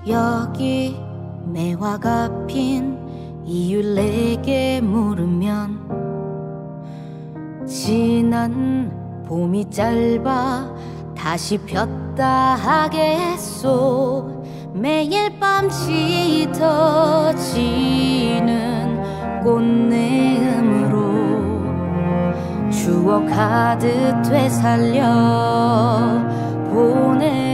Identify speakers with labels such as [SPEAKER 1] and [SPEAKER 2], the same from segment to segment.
[SPEAKER 1] 여기 매화가 핀 이유를 내게 물으면 지난 봄이 짧아 다시 폈다 하겠소. 매일 밤 짙어지는 꽃내음으로 추억 가득 되살려 보내.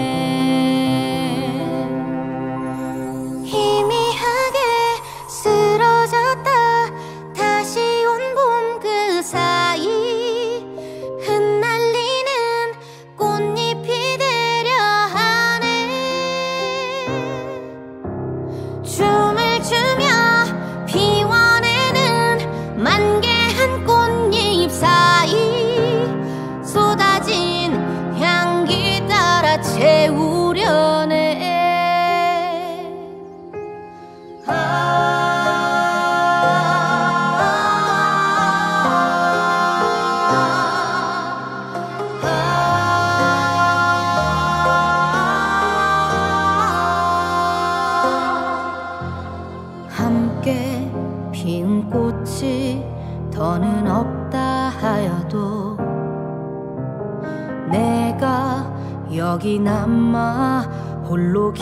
[SPEAKER 1] 희미하게 쓰러졌다 다시 온 봄 그 사이 흩날리는 꽃잎이 되려 하네. 춤을 추며 피워내는 만개한 꽃잎 사이 쏟아진 향기 따라 채우려네. 함께 피운 꽃이 더는 없다 하여도 내가 여기 남아 홀로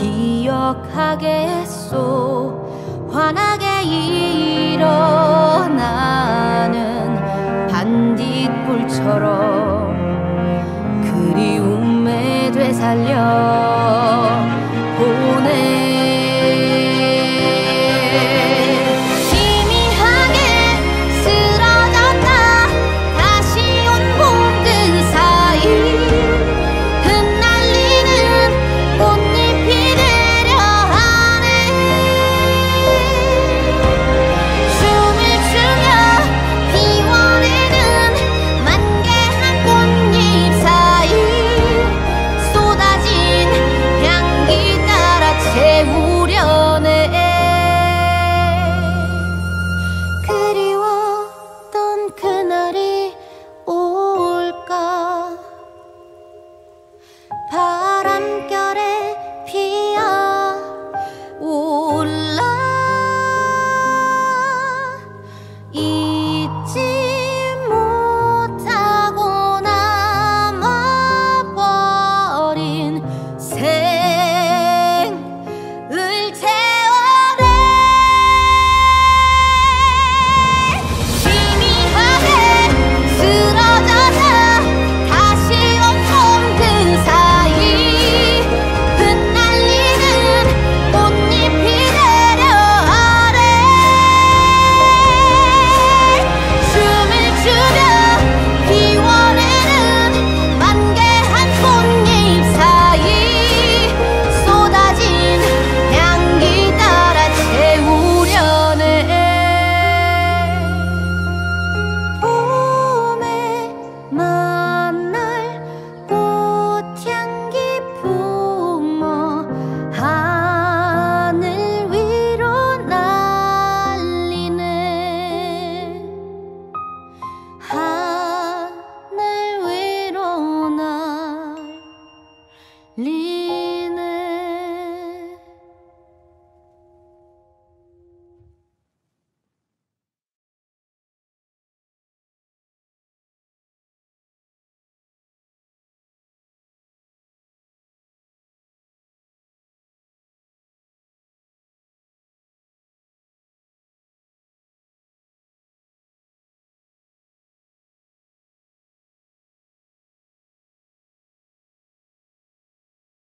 [SPEAKER 1] 기억하겠소. 환하게 일어나는 반딧불처럼 그리움에 되살려